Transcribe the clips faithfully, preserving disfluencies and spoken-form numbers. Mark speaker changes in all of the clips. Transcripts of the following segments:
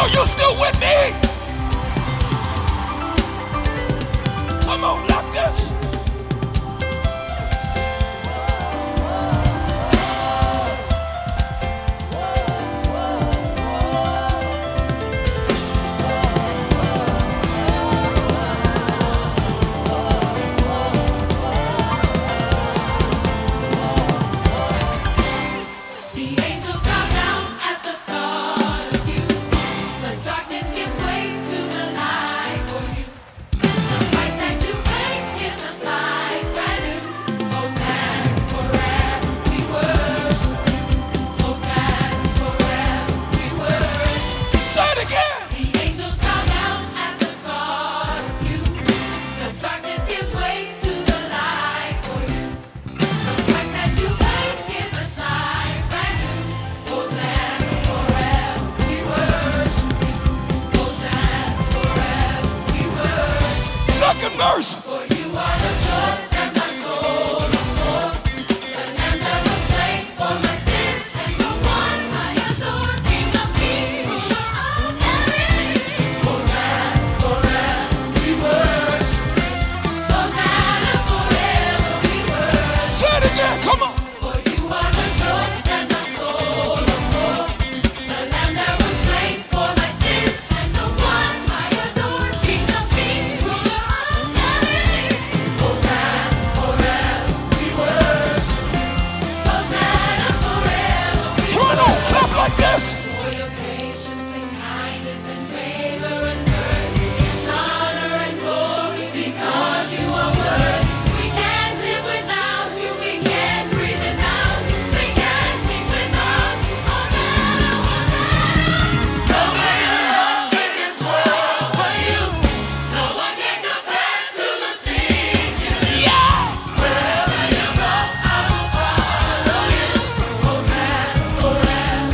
Speaker 1: DRUMEO, you still with me? Come on, like this. Mercy. For you are the joy that my soul absorbed, the Lamb that was slain for my sins, and the one I adore, King of kings, ruler of everything. Hosanna forever we worship. Hosanna forever we worship. Say it again, come on. For you are the joy that my soul absorbed, the Lamb that was slain for my sins, and the one I adore, King of kings, ruler of like this. For your patience and kindness and favor and mercy and honor and glory, because you are worthy. We can't live without you. We can't breathe without you. We can't sing without you. Hosanna, Hosanna. No greater love in this world but you. No one can compare to the things you do. Yeah. Wherever you go, I will follow you. Hosanna forever.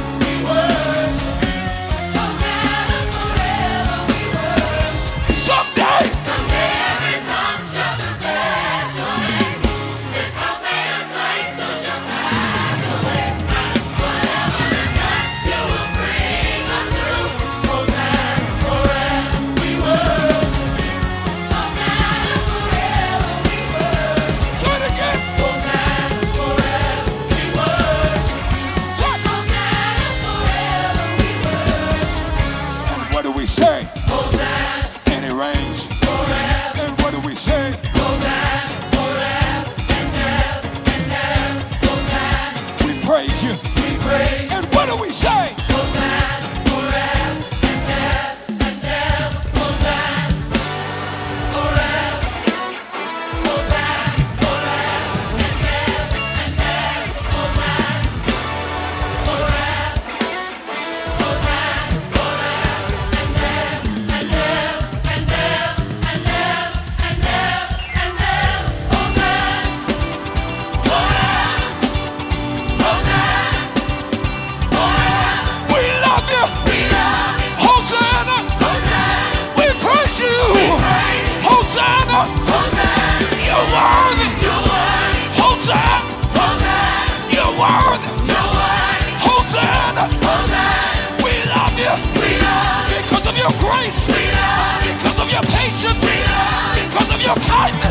Speaker 1: Someday, someday every tongue shall confess your name. This house may acclaim, so shall pass away. Whatever the test, you will bring us through. Hosanna forever we worship you. Hosanna forever we worship. Say it again. Hosanna forever we worship. Hosanna forever we worship. And what do we say? Hosanna. And it rains forever. And what do we say? Hosanna forever and ever and ever. Hosanna. We praise you. We praise. And what do we say? Hosanna forever and ever and ever. Hosanna forever. Hosanna forever and ever and ever. Hosanna forever. Hosanna forever and ever and ever. Because of your grace, because of your patience, because of your kindness.